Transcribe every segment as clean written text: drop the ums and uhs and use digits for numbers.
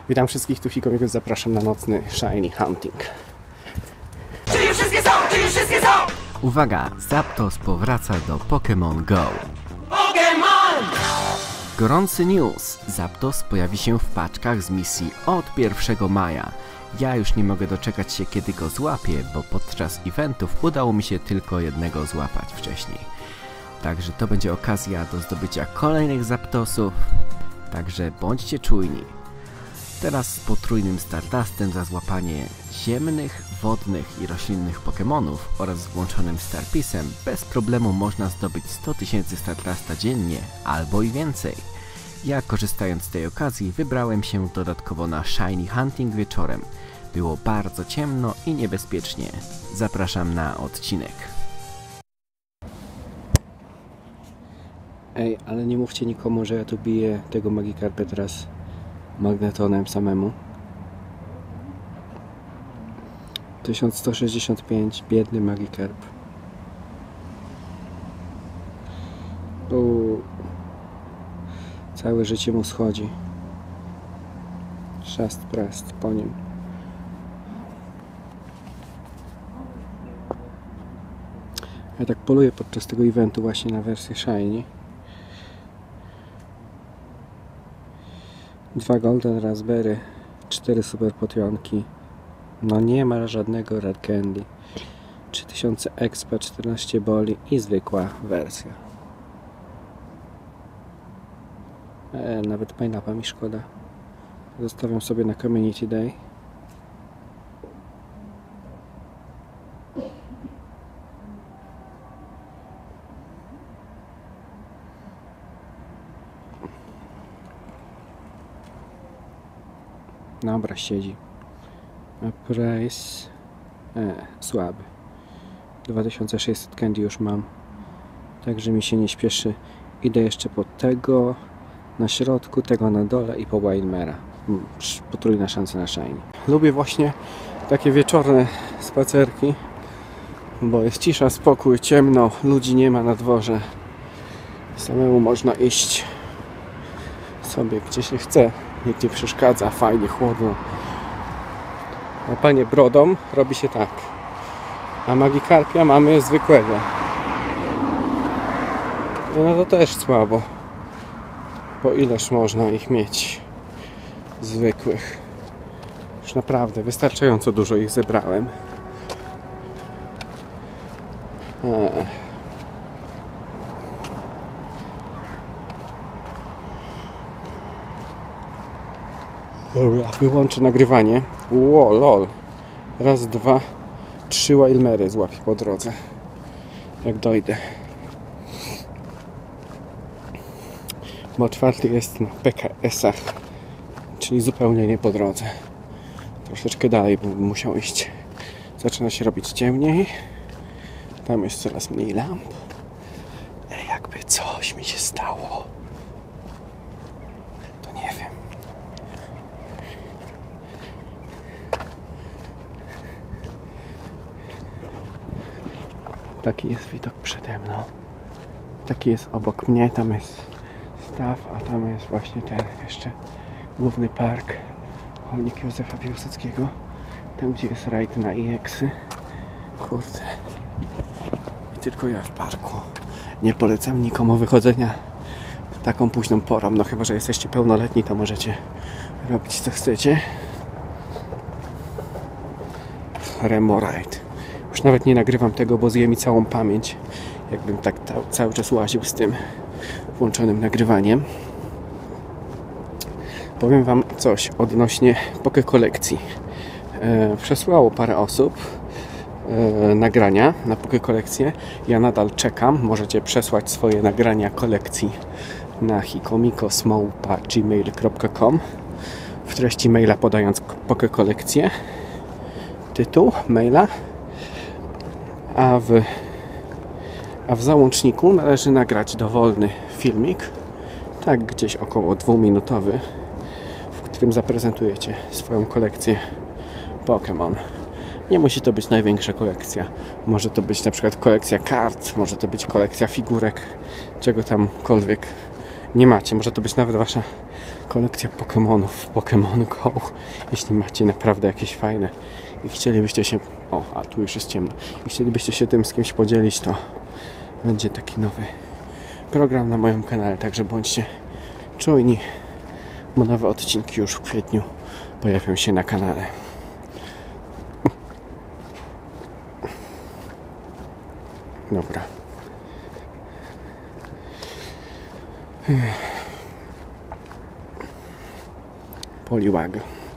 Witam wszystkich, tu Hiko, zapraszam na nocny Shiny Hunting. Czy już wszystkie są? Czy już wszystkie są? Uwaga! Zapdos powraca do Pokémon Go. Pokémon! Gorący news! Zapdos pojawi się w paczkach z misji od 1 maja. Ja już nie mogę doczekać się, kiedy go złapię, bo podczas eventów udało mi się tylko jednego złapać wcześniej. Także to będzie okazja do zdobycia kolejnych Zapdosów. Także bądźcie czujni. Teraz z potrójnym Stardustem za złapanie ziemnych, wodnych i roślinnych Pokémonów oraz z włączonym Starpisem bez problemu można zdobyć 100 000 Stardusta dziennie albo i więcej. Ja, korzystając z tej okazji, wybrałem się dodatkowo na Shiny Hunting wieczorem. Było bardzo ciemno i niebezpiecznie. Zapraszam na odcinek. Ej, ale nie mówcie nikomu, że ja tu biję tego Magikarpa teraz magnetonem samemu. 1165, biedny Magikarp. Całe życie mu schodzi. Szast prast po nim. Ja tak poluję podczas tego eventu właśnie na wersję Shiny. 2 Golden Raspberry, 4 Super Potionki. No nie ma żadnego Rare Candy. 3000 Expa, 14 boli i zwykła wersja. Nawet pineappa mi szkoda. Zostawiam sobie na Community Day. Dobra, siedzi. A price słaby. 2600 candy już mam. Także mi się nie śpieszy. Idę jeszcze po tego na środku, tego na dole i po Wildmera. Potrójna szansa na Shiny. Lubię właśnie takie wieczorne spacerki, bo jest cisza, spokój, ciemno, ludzi nie ma na dworze. Samemu można iść sobie gdzie się chce. Nikt nie przeszkadza, fajnie, chłodno. Łapanie brodą robi się tak. A Magikarpia mamy zwykłego. No to też słabo. Bo ileż można ich mieć zwykłych. Już naprawdę wystarczająco dużo ich zebrałem. Dobra, wyłączę nagrywanie. Ło, lol. Raz, 2, 3 Wildmery złapię po drodze. Jak dojdę. Bo 4 jest na PKS-ach. Czyli zupełnie nie po drodze. Troszeczkę dalej bym musiał iść. Zaczyna się robić ciemniej. Tam jest coraz mniej lamp. Jakby coś mi się stało. To nie wiem. Taki jest widok przede mną. Taki jest obok mnie. Tam jest staw, a tam jest właśnie ten jeszcze główny park. Chodnik Józefa Piłsudskiego. Tam gdzie jest rajd na EX-y. Kurde. I tylko ja w parku. Nie polecam nikomu wychodzenia taką późną porą. No chyba że jesteście pełnoletni, to możecie robić co chcecie. Remo Ride. Już nawet nie nagrywam tego, bo zje mi całą pamięć. Jakbym tak cały czas łaził z tym włączonym nagrywaniem. Powiem wam coś odnośnie Poké kolekcji. Przesłało parę osób nagrania na Poké kolekcję. Ja czekam. Możecie przesłać swoje nagrania kolekcji na hikomiko@gmail.com w treści maila podając Poké kolekcję, tytuł maila, a w załączniku należy nagrać dowolny filmik, tak gdzieś około 2-minutowy, w którym zaprezentujecie swoją kolekcję Pokémon. Nie musi to być największa kolekcja. Może to być na przykład kolekcja kart, może to być kolekcja figurek, czego tamkolwiek nie macie. Może to być nawet wasza kolekcja Pokemonów w Pokémon Go. Jeśli macie naprawdę jakieś fajne i chcielibyście się... O, a tu już jest ciemno. I chcielibyście się tym z kimś podzielić, to będzie taki nowy program na moim kanale. Także bądźcie czujni, bo nowe odcinki już w kwietniu pojawią się na kanale. Dobra. Poliwag.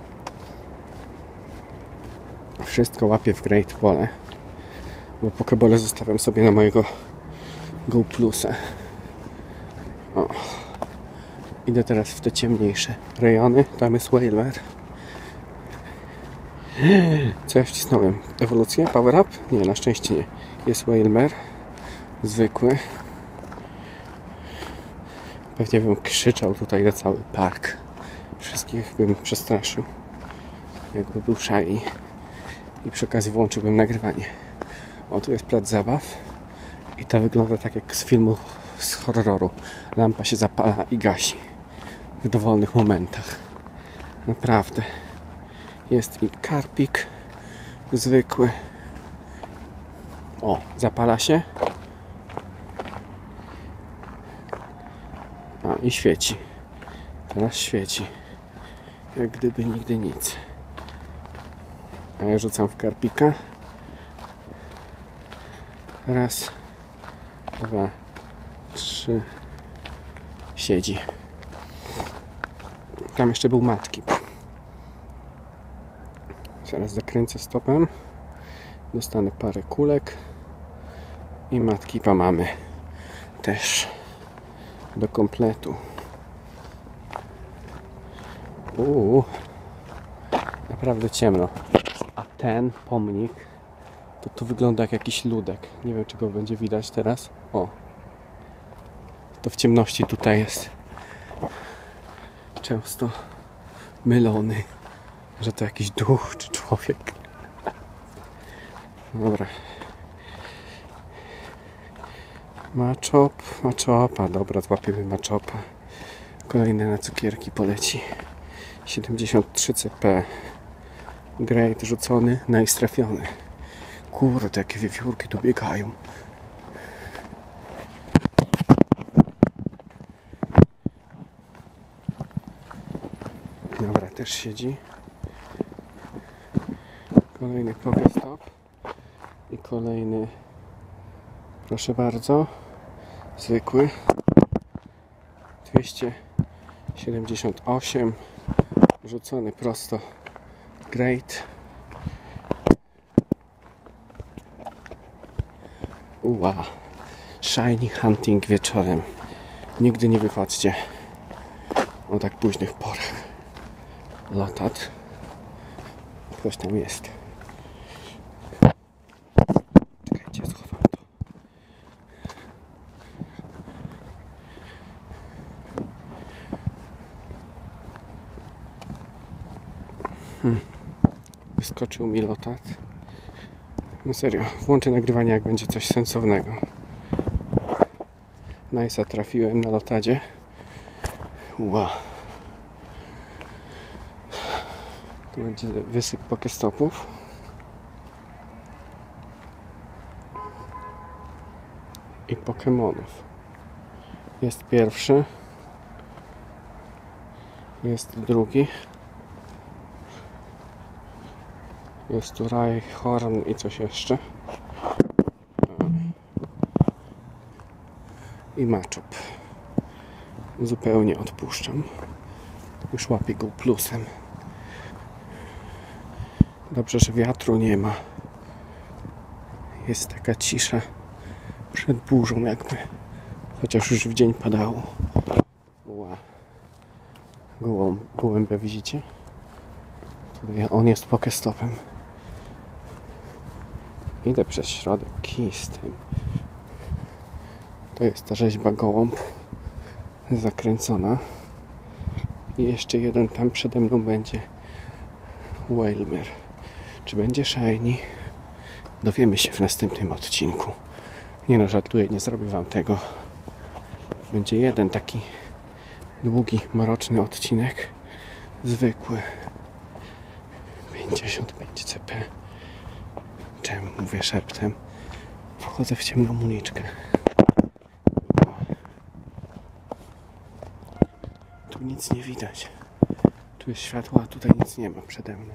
Wszystko łapię w Great Pole, bo pokebole zostawiam sobie na mojego Go Plusa. O. Idę teraz w te ciemniejsze rejony. Tam jest Wailmer. Co ja wcisnąłem? Ewolucję? Power Up? Nie, na szczęście nie. Jest Wailmer. Zwykły. Pewnie bym krzyczał tutaj na cały park. Wszystkich bym przestraszył. Jakby był Shiny. I przy okazji włączyłbym nagrywanie. O, tu jest plac zabaw. I ta wygląda tak jak z filmu z horroru. Lampa się zapala i gasi. W dowolnych momentach. Naprawdę. Jest i karpik. Zwykły. O, zapala się. A, i świeci. Teraz świeci. Jak gdyby nigdy nic. A ja rzucam w karpika. Raz, dwa, trzy. Siedzi. Tam jeszcze był matki. Zaraz zakręcę stopem. Dostanę parę kulek. I matki mamy też do kompletu. Naprawdę ciemno. A ten pomnik to wygląda jak jakiś ludek. Nie wiem, czy go będzie widać teraz. O. To w ciemności tutaj jest często mylony, że to jakiś duch czy człowiek. Dobra. Maczopa. Dobra, złapiemy maczopa. Kolejne na cukierki poleci. 73 CP. Great rzucony, nice trafiony. Kurde, jakie wiewiórki tu biegają. Dobra, też siedzi. Kolejny Pokestop. I kolejny, proszę bardzo, zwykły. 278. Rzucony prosto. Great. Shiny hunting wieczorem. Nigdy nie wychodźcie o tak późnych porach. Lotat. Ktoś tam jest. Czekajcie, schowam to. Wyskoczył mi lotat. No serio, włączę nagrywanie, jak będzie coś sensownego. Nice'a trafiłem na lotadzie. Tu będzie wysyp pokestopów. I Pokemonów. Jest pierwszy. Jest drugi. Jest tu Rhyhorn i coś jeszcze. I Machop. Zupełnie odpuszczam. Już łapię go plusem. Dobrze, że wiatru nie ma. Jest taka cisza przed burzą jakby. Chociaż już w dzień padało. Gołębia widzicie? Tutaj on jest pokestopem. Idę przez środek z tym. To jest ta rzeźba gołąb zakręcona. I jeszcze jeden tam przede mną będzie Wailmer. Czy będzie shiny? Dowiemy się w następnym odcinku. Nie no, żartuję, nie zrobię wam tego. Będzie jeden taki Długi, mroczny odcinek. Zwykły. 55 CP. Czemu mówię szeptem? Wchodzę w ciemną uliczkę. Tu nic nie widać. Tu jest światło, a tutaj nic nie ma przede mną.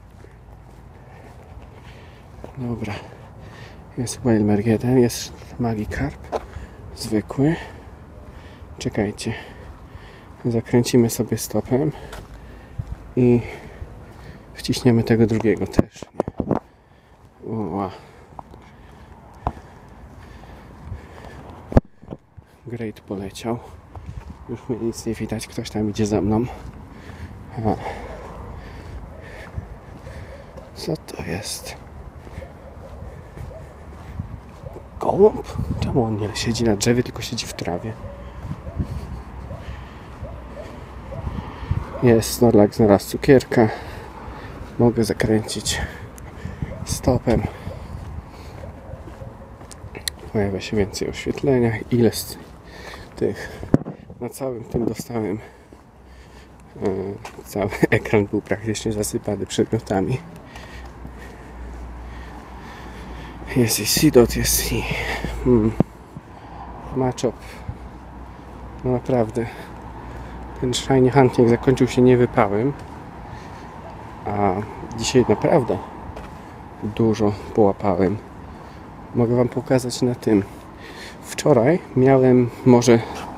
Dobra. Jest Waymer 1, jest Magikarp. Zwykły. Czekajcie. Zakręcimy sobie stopem i wciśniemy tego drugiego też. Ua. Great poleciał. Już mnie nic nie widać, ktoś tam idzie za mną. A. Co to jest? Gołąb? Czemu on nie siedzi na drzewie, tylko siedzi w trawie? Jest Snorlax, znalazł cukierka. Mogę zakręcić stopem. Pojawia się więcej oświetlenia. Ile z tych... Na całym tym dostałem... Cały ekran był praktycznie zasypany przedmiotami. Jest i Seedot, jest i... Machop. No naprawdę. Ten Shiny Hunting zakończył się niewypałem. A dzisiaj naprawdę dużo połapałem. Mogę wam pokazać na tym. Wczoraj miałem może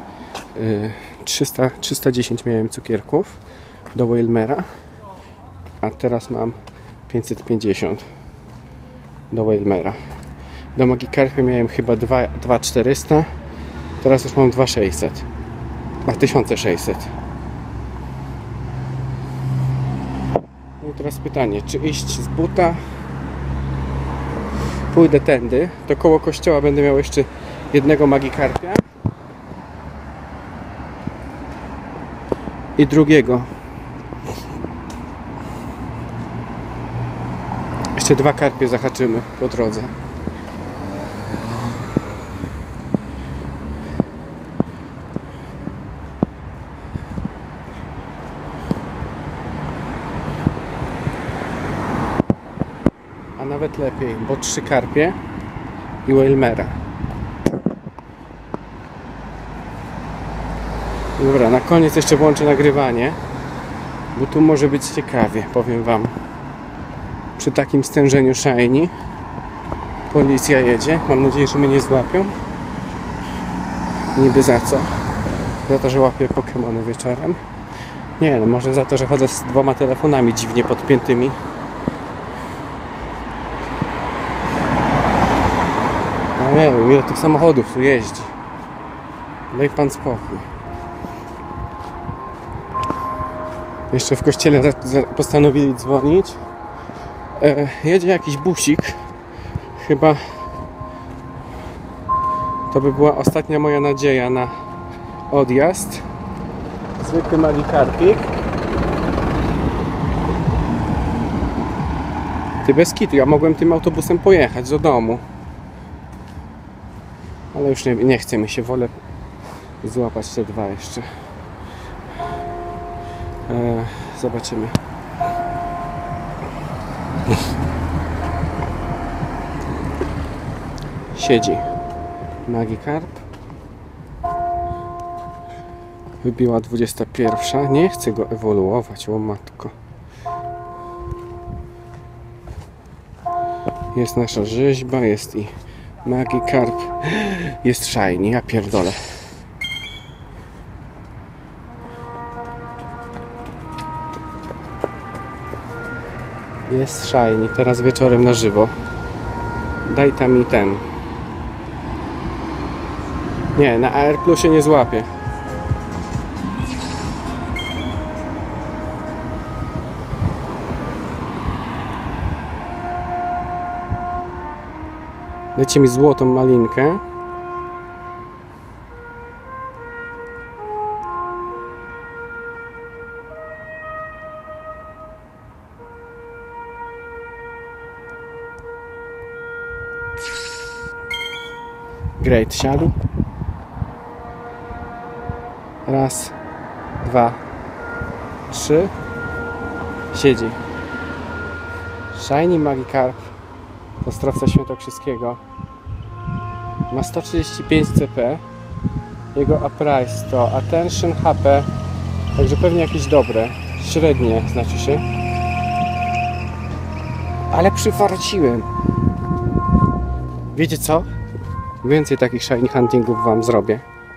310 miałem cukierków do Wailmera, a teraz mam 550 do Wailmera. Do Magikarpia miałem chyba 2400, teraz już mam 2600, a 1600. No i teraz pytanie, czy iść z buta? Pójdę tędy, to koło kościoła będę miał jeszcze jednego Magikarpia i drugiego. Jeszcze 2 karpie zahaczymy po drodze. A nawet lepiej, bo 3 karpie i Wailmera. Dobra, na koniec jeszcze włączę nagrywanie, bo tu może być ciekawie, powiem wam. Przy takim stężeniu shiny policja jedzie. Mam nadzieję, że mnie nie złapią. Niby za co? Za to, że łapię Pokemony wieczorem? Nie, no może za to, że chodzę z 2 telefonami dziwnie podpiętymi. No nie wiem, ile tych samochodów tu jeździ. Daj pan spokój. Jeszcze w kościele postanowili dzwonić. Jedzie jakiś busik. Chyba to by była ostatnia moja nadzieja na odjazd. Zwykły Magikarpik. Ty, bez kitu, ja mogłem tym autobusem pojechać do domu. Ale już nie chce mi się, wolę złapać te 2 jeszcze. Zobaczymy. Siedzi Magikarp. Wybiła 21. Nie chcę go ewoluować, o matko. Jest nasza rzeźba, jest i Magikarp. Jest shiny, ja pierdolę. Jest shiny, teraz wieczorem na żywo. Daj tam mi ten. Nie, na AR Plusie nie złapię. Dajcie mi złotą malinkę. Great, siadł. Raz. 2, 3. Siedzi. Shiny Magikarp z Ostrowca Świętokrzyskiego. Ma 135 CP. Jego Uprise to Attention, HP. Także pewnie jakieś dobre. Średnie znaczy się. Ale przyfarciłem. Wiecie co? Więcej takich shiny huntingów wam zrobię.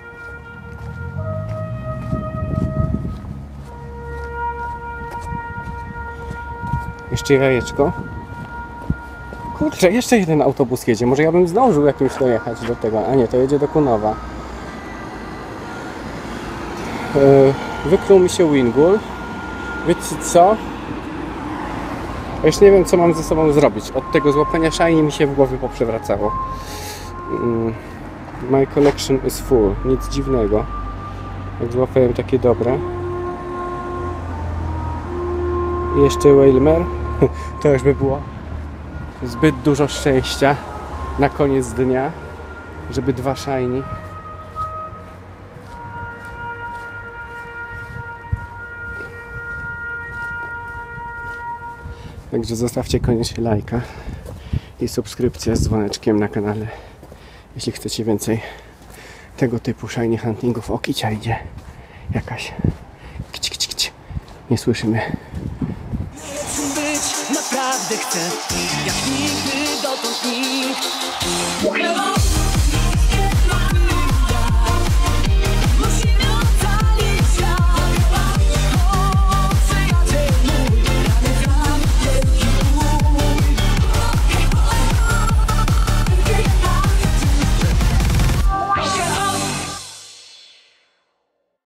Jeszcze jajeczko. Kurczę, jeszcze jeden autobus jedzie. Może ja bym zdążył jakimś dojechać do tego. A nie, to jedzie do Kunowa. Wykluł mi się Wingull. Wiecie co? Ja już nie wiem, co mam ze sobą zrobić. Od tego złapania shiny mi się w głowie poprzewracało. My collection is full. Nic dziwnego. Jak złapałem takie dobre. I jeszcze Wailmer. To już by było zbyt dużo szczęścia na koniec dnia, żeby 2 shiny. Także zostawcie koniecznie lajka i subskrypcję z dzwoneczkiem na kanale, jeśli chcecie więcej tego typu shiny huntingów. O, kicia idzie jakaś. Kici, kici, kici. Nie słyszymy. Być naprawdę chcę, jak nigdy dotąd nikt.